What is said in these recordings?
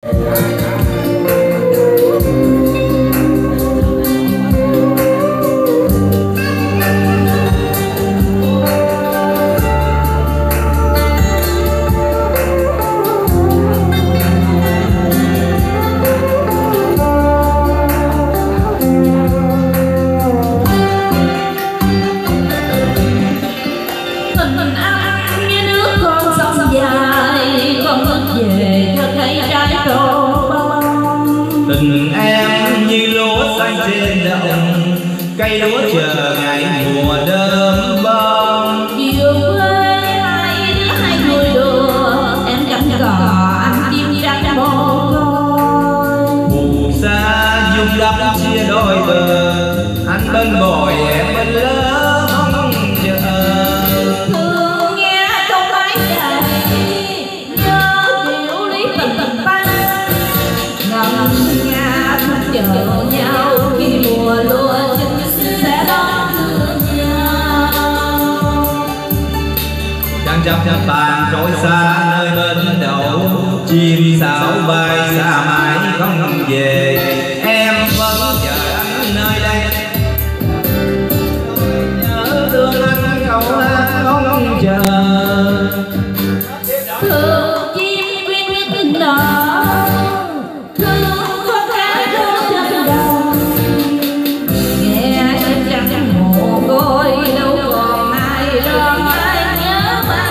Tình em như lúa xanh trên đồng, cây lúa chờ ngày mùa đơm bông. Chiều quê hai đứa hai người đùa, em cánh cò anh chim trắng mồ côi. Phù sa dung đắp chia đôi bờ, anh bên bồi em bên lỡ mong chờ. Thương nghe câu nói này, nhớ điều lý tình tình ta ngầm nga thức chờ nhau khi mùa lúa chín sẽ đón thương nhau. Trăng chập chập tàn trôi xa nơi bên đầu, chim sáo bay xa mãi không về. Em vẫn chờ anh nơi đây, nhớ thương anh câu hát ngóng chờ. Thương chim quyến tình nở, thương có tháng thương chân đồng. Nghe chân trắng mồ côi đâu còn ai lo ai nhớ mà.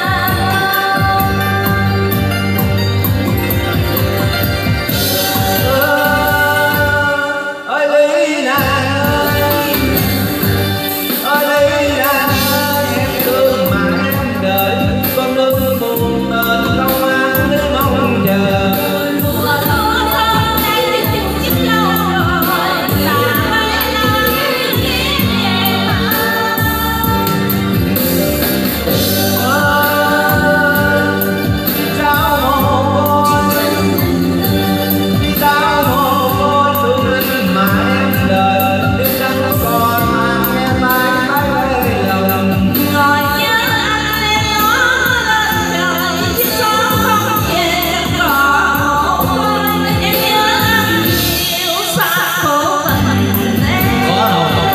Ơi Lý Lan ơi, ơi Lý Lan ơi, em thương mà em đợi, con nước buồn tên không ai nước mong chờ. Mùa lúa thơm nay đi chừng chích lâu rồi, là mấy năm ghét em mà. Sao mồ côi, sao mồ côi thương anh mà em đợi, đêm trăng còn mang em mãi mãi về lòng. Ngồi nhớ anh em ngó lên trời, chiếc gió không về còn một côi. Em nhớ anh nhiều xa khổ tình em. Có không?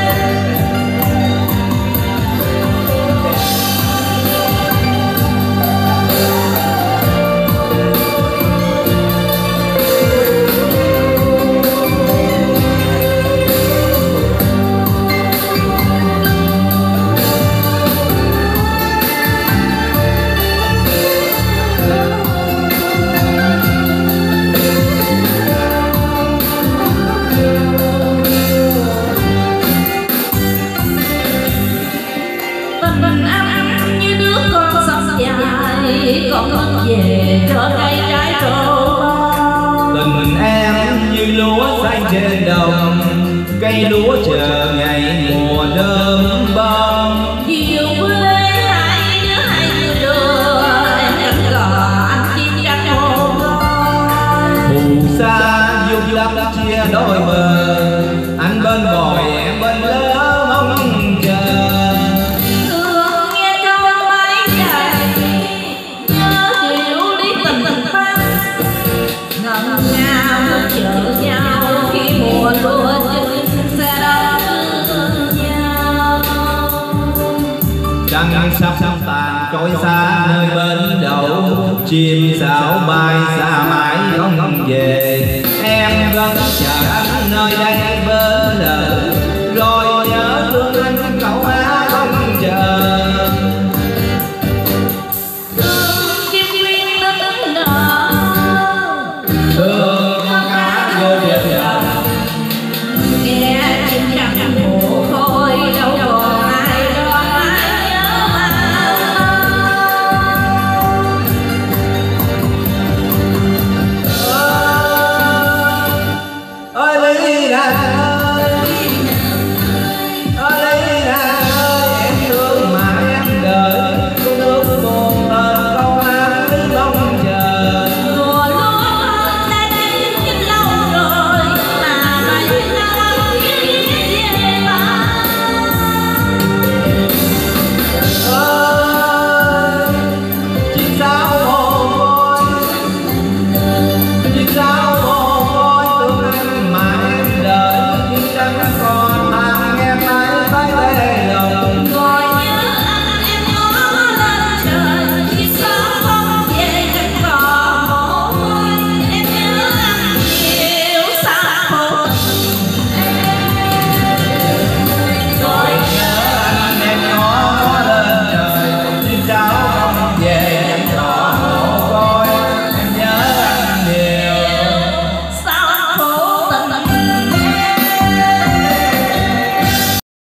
Tình anh như nước con sông dài, con hướng về cho cây trái trổ bông. Tình em như lúa xanh trên đồng, cây lúa chờ ngày mùa đơm bông. Chiều quê hai đứa hai người đưa, em cánh cò anh chim trắng mồ côi. Phù sa dung lắm chia đôi bờ, anh bên bồi em bên lỡ mong chờ. Thương nghe câu máy dài, nhớ điều lý tình tình ta ngầm nga thức chờ nhau khi mùa lúa chín sẽ đón thương nhau. Trăng sắp tàn trôi xa nơi bên đầu, chim sáo bay xa mãi